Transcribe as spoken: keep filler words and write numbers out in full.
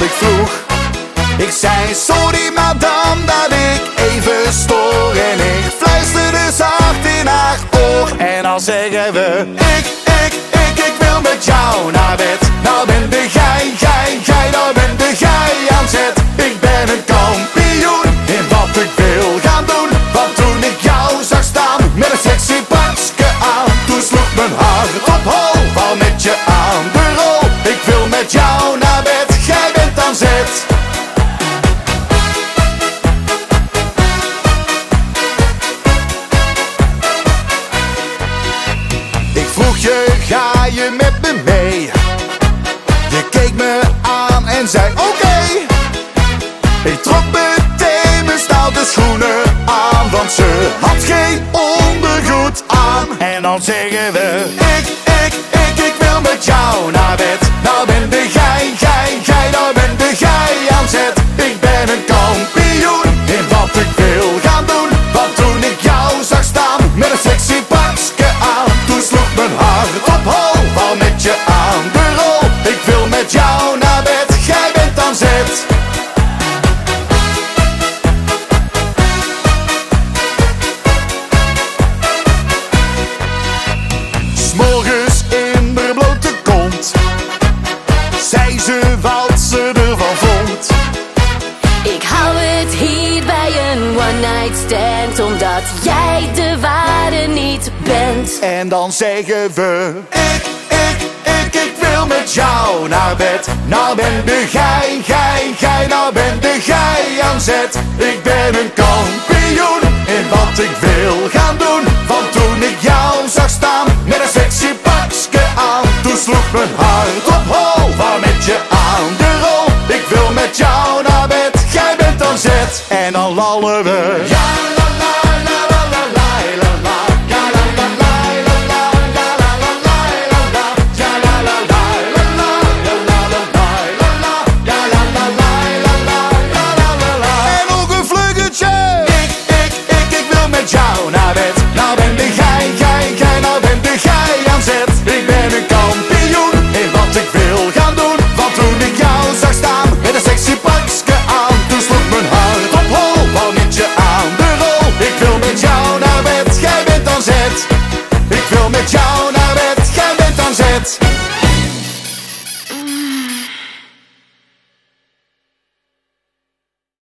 ik vroeg. Ik zei sorry madame dat ik even stoor. En ik fluisterde zacht in haar oor. En dan zeggen we ik, ik, ik, ik wil met jou naar bed. Nou ben de gij, gij, gij, nou ben de gij aan zet. Ik ben een kampioen in wat ik wil gaan doen. Want toen ik jou zag staan met een sexy pakske aan, toen sloeg mijn hart op hol. Val met je aan de rol. Ik wil met jou naar bed, gij bent aan zet. Ik vroeg je, ga je met me mee? Je keek me aan en zei oké. Okay. Ik trok meteen mijn stoute schoenen aan, want ze had geen ondergoed aan. En dan zeggen we ik, ik, ik, ik wil met jou naar bed. Nou ben de gij, gij, gij, nou ben de gij aan zet. Ik ben een kampioen in wat ik wil gaan doen. Want toen ik jou zag staan met een sexy pakske aan, toen sloeg mijn hart op hol. Val met je aan de rol. Ik wil met jou naar bed, gij bent aan zet. Morgens in de blote kont zei ze wat ze ervan vond. Ik hou het hier bij een one night stand, omdat jij de ware niet bent. En dan zeggen we ik, ik, ik, ik wil met jou naar bed. Nou ben de gij, gij, gij, nou ben de gij aan zet. Ik ben een kampioen in wat ik wil gaan doen. Want toen ik jou zag staan met een sexy pakske aan, toen sloeg mijn hart op hol. Waar met je aan de rol. Ik wil met jou naar bed, gij bent aan zet. En dan lallen we ja.